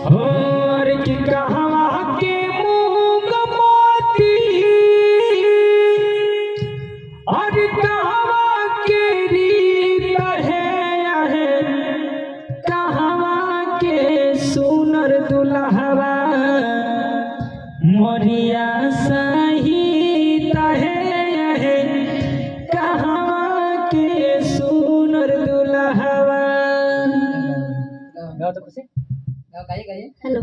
और की कहवा के मूंग मोती और कहवा के रीत है कहवा के सुनर दुल्हवा मोरिया सहित है कहवा के सुनर दुल्हवा। गाओ तो खुशी गाइए। हेलो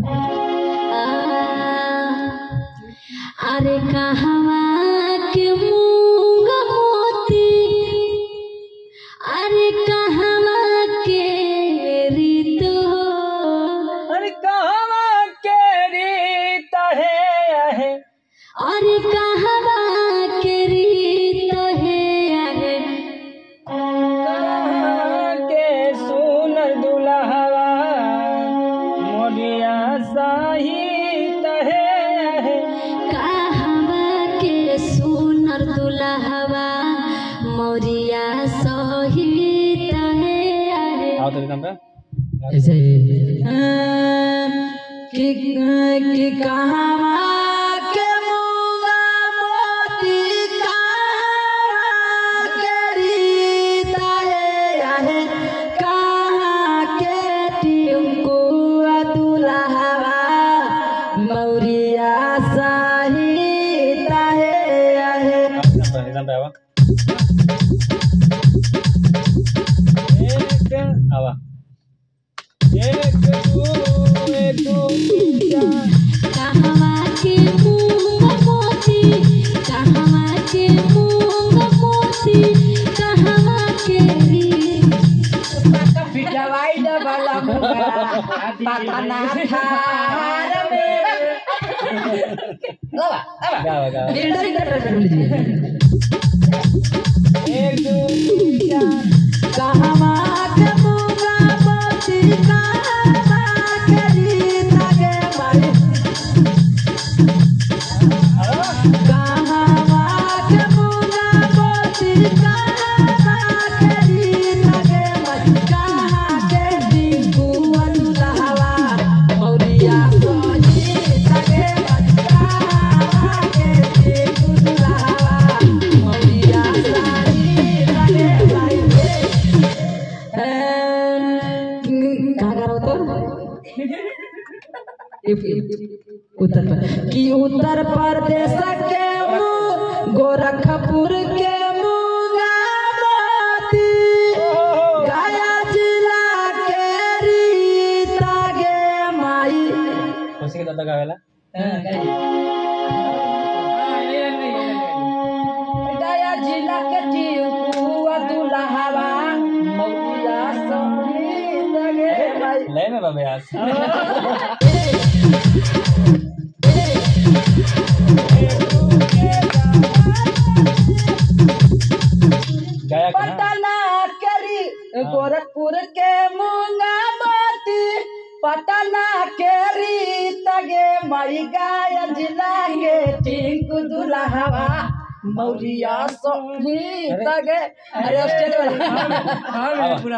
अरे कहवा के मूंग मोती अरे कहवा के रीत हो अरे कहवा के रीत है अरे कहवा के रीत है के सुनर दुल्हवा मोरिया सहित है कहवा के सुनर दुल्हवा मोरिया सहित है। आओ तो एकदम पे ऐसे कि कहवा के मूंगा मोती कहवा के रीत है कहाँ के टिंकुआ दुल्हवा मौरिया सहित है। एकदम पे आवा आवा एक दो कहवा के मूंग मोती कहवा के मूंग मोती कहवा के रीत पिटवाई दे वाला मुंगा पता ना थार में गावा एक दो कहवा के मूंगा मोती कहवा के रीत गे मारी कहवा के मूंगा मोती कहवा के रीत गे मारी कहाँ के टिंकुआ दुल्हवा मौरिया सहित गे मारी कहाँ के टिंकु दुल्हवा मौरिया सहित गे मारी। उत्तर प्रदेश के गोरखपुर के मूंगा मोती गया जिला के रीता गे माई खुशी के दादा गावेला गया जिला के टिंकुआ दुल्हवा मौरिया सहित गे माई ले में बाबे आज पटना केरी गोरखपुर के मूंगा मोती पटना केरी तगे मई गया जिला के टिंकु दुल्हवा मौरिया सहित गे। अरे स्टेज पूरा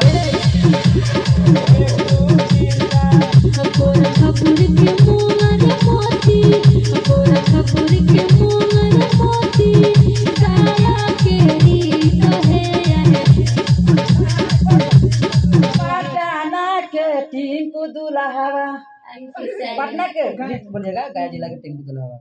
गोरखपुर के मूंग मोती गोरखपुर के मूंग मोती गया के रीत है पटना के टिंकु दुल्हवा पटना के बोलेगा गया जिला के टिंकु दुल्हवा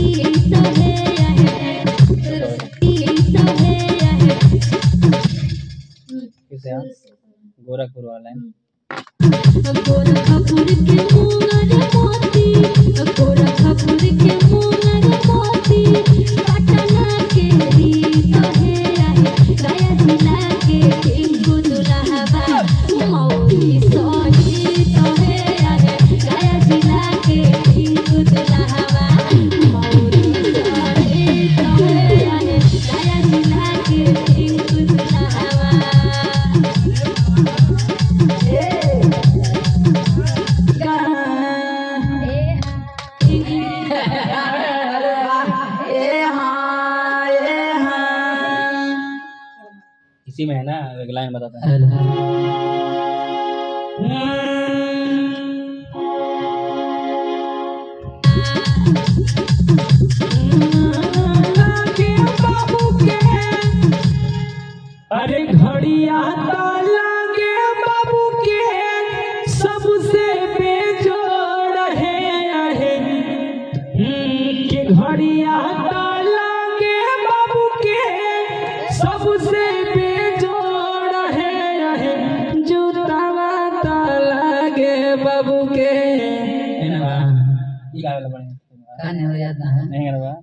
गोरखपुर वाला है गोरखपुर के मूंग मोती गोरखपुर के मूंग मोती पटना के रीत है गया जिला के टिंकु दुल्हवा मौरी सहित है गया जिला के टिंकु दुल्हवा मौरी सहित है गया जिला के टिंकु दुल्हवा। इसी में है ना एक लाइन बताता है। ये गावे लगे गाने हो याद ना है नहीं करवा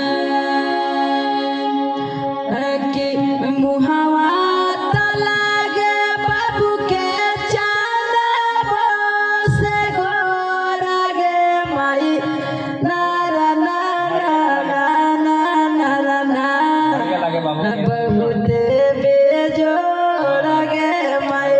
कि मुहावा तलागे बाबू के चांद से गोरा गे माई ना ना ना ना ना ना ना ना क्या लगे बाबू के बहुत बेजोड़ गे माई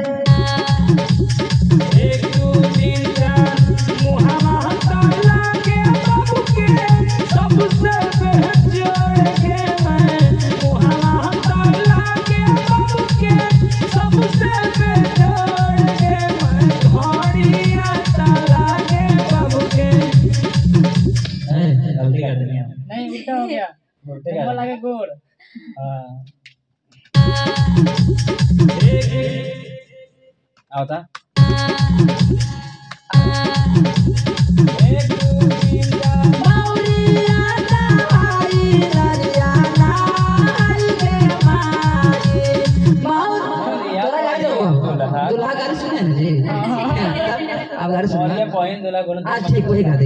1 2 3 4 मुहावा तलागे बाबू के सबसे बेजोड़ के मैं मुहावा तलागे बाबू के सबसे बेजोड़ के मैं घोड़िया तलागे बाबू के गलती कर दिया नहीं उल्टा हो गया उल्टे कर लगे गोड़ हां आवता 1 2 3 4 मौरिया ताई नरिया नाई गे माई तोरा गाड़ी दुल्हा गाड़ी सुने ना जी अब गाड़ी सुन ये पॉइंट दूल्हा बोलो आज ठीक वही गा दे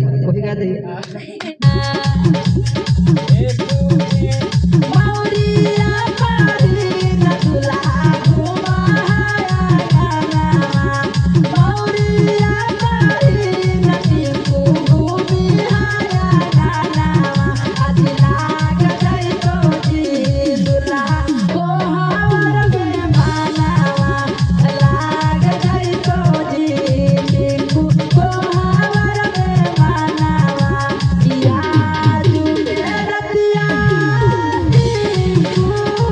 मौरिया पारी न दुल्हा घुमाया गाना मौरिया पारी न टिकू घुमिया गाना आज लाग जाई तो जी दुल्हा कोहावर में मानावा लाग जाई तो जी टिकू कोहावर में मानावा याद में रतिया टिकू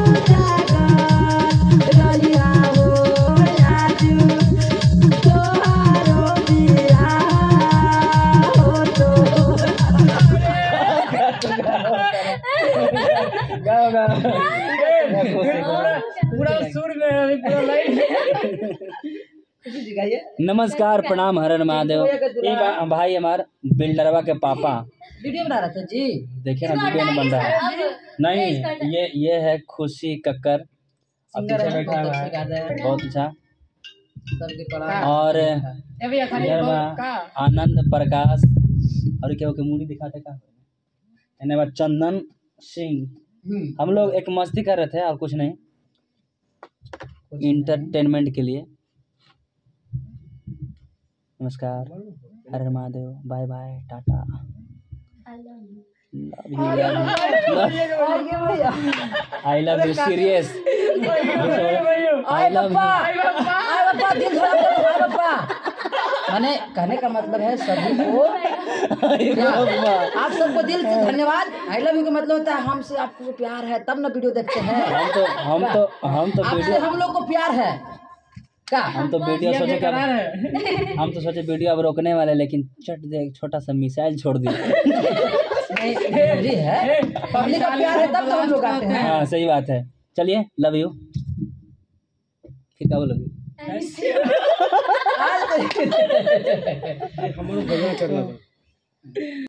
जागर रहिया हो याजू तोहारो बिया हो तो गाओ गाओ पूरा सुर में अभी पूरा लाइन नमस्कार प्रणाम हर महादेव ये भाई हमार बिल्डरवा के पापा वीडियो बना रहा था जी देखिए ना वीडियो में बन रहा है नहीं ये है खुशी कक्कर अब पीछे बैठा हुआ है बहुत अच्छा सबके पड़ा और इधर बा आनंद प्रकाश और क्या हो के मूडी दिखाते का इन्हें बा चंदन सिंह हम लोग एक मस्ती कर रहे थे और कुछ नहीं इंटरटेनमेंट के लिए नमस्कार हर Mahadev bye bye tata I love you serious I love you दिल थोड़ा पापा मैंने कहने का मतलब है सभी को आप सबको दिल से धन्यवाद आई लव यू का मतलब होता है हमसे आपको प्यार है तब ना वीडियो देखते हैं हम तो आपसे वीडियो हम लोग को प्यार है क्या हम तो वीडियो सोचे कि हम तो सोचे वीडियो अब रोकने वाले लेकिन चट दे एक छोटा सा मिसाइल छोड़ दिया जरूरी है पब्लिक का प्यार है तब तो हम लोग आते हैं हाँ सही बात है चलिए लव यू फिर क्या बोलोगे आज तो-